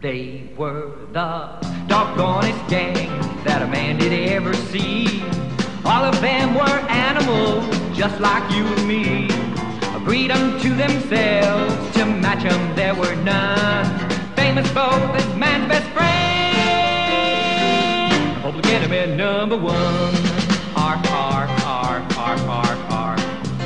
They were the doggonest gang that a man did ever see. All of them were animals, just like you and me. A breed unto themselves, to match them there were none. Famous both as man's best friend. Public enemy number one. Ark, ark, ark, ark, ark, ark.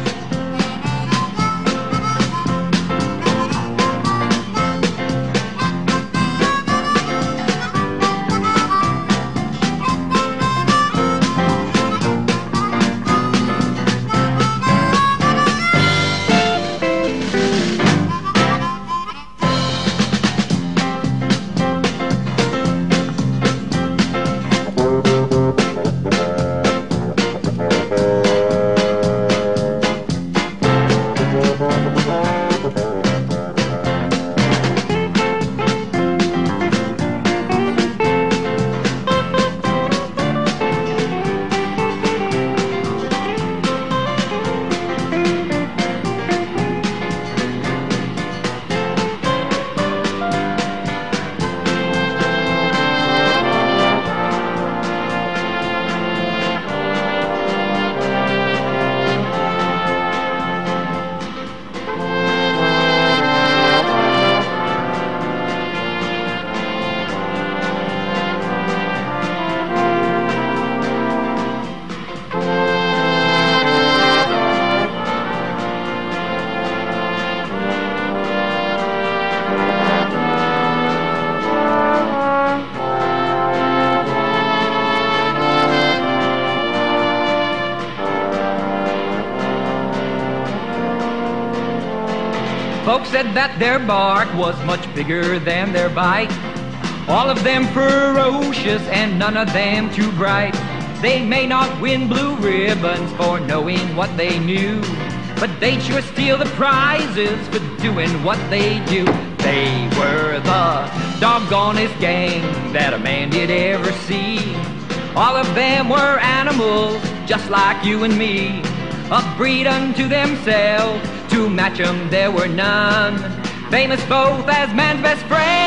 Folks said that their bark was much bigger than their bite. All of them ferocious and none of them too bright. They may not win blue ribbons for knowing what they knew, but they'd sure steal the prizes for doing what they do. They were the doggonest gang that a man did ever see. All of them were animals, just like you and me. A breed unto themselves, to match them there were none. Famous both as man's best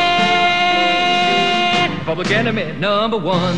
friend. Public enemy number one.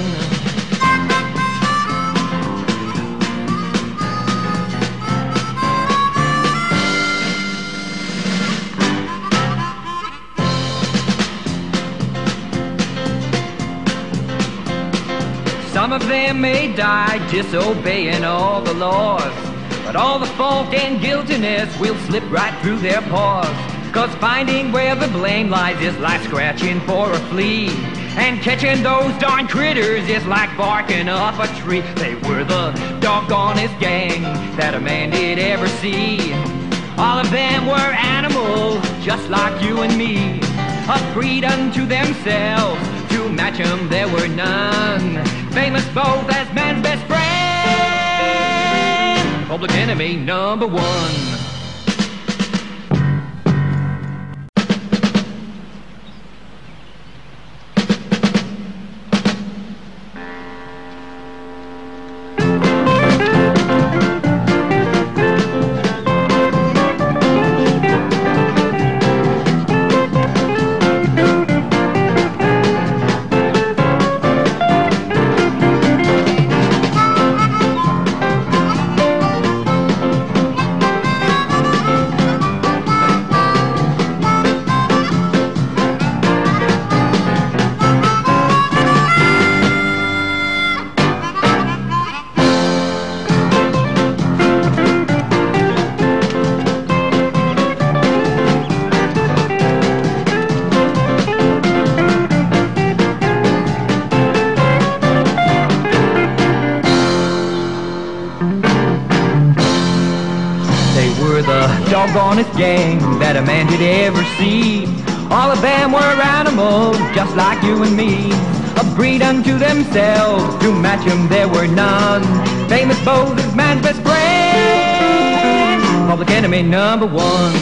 Some of them may die disobeying all the laws, but all the fault and guiltiness will slip right through their paws. 'Cause finding where the blame lies is like scratching for a flea, and catching those darn critters is like barking up a tree. They were the doggonest gang that a man did ever see. All of them were animals, just like you and me. A breed unto themselves, to match them there were none. Famous both as man's best friend. Public enemy number one. Doggonest gang that a man did ever see. All of them were animals, just like you and me. A breed unto themselves, to match them there were none. Famous both as man's best friend. Public enemy number one.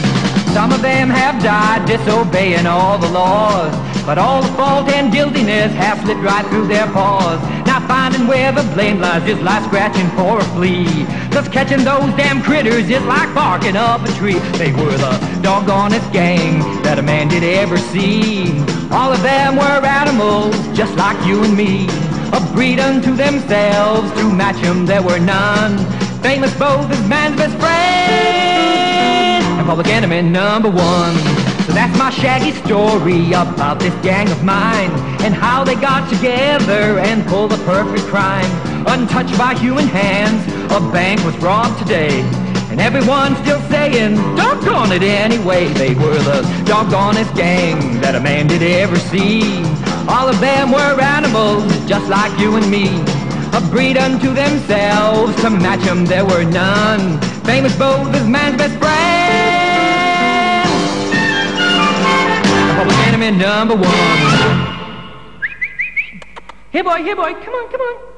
Some of them have died disobeying all the laws, but all the fault and guiltiness has slipped right through their paws. Now finding where the blame lies is like scratching for a flea, 'cause catching those damn critters is like barking up a tree. They were the doggonest gang that a man did ever see. All of them were animals just like you and me, a breed unto themselves, to match them there were none. Famous both as man's best friend and public enemy number one. So that's my shaggy story about this gang of mine, and how they got together and pulled a perfect crime. Untouched by human hands, a bank was robbed today, and everyone's still saying, doggone it anyway. They were the doggonest gang that a man did ever see. All of them were animals just like you and me, a breed unto themselves, to match them there were none. Famous both as man's best friend, public enemy number one. Here boy, come on, come on.